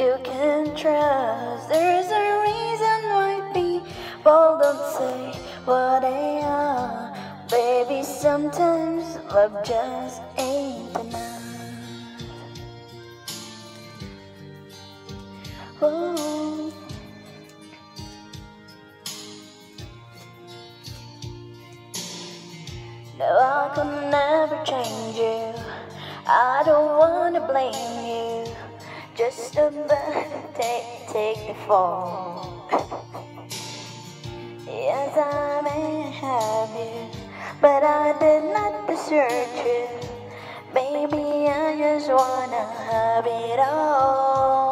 you can trust. There's a reason why people don't say what they are. Baby, sometimes love just ain't enough. Oh. No, I could never change you. I don't wanna blame you. Just about take the fall. Yes, I may have you, but I did not desert you. Baby, I just wanna have it all.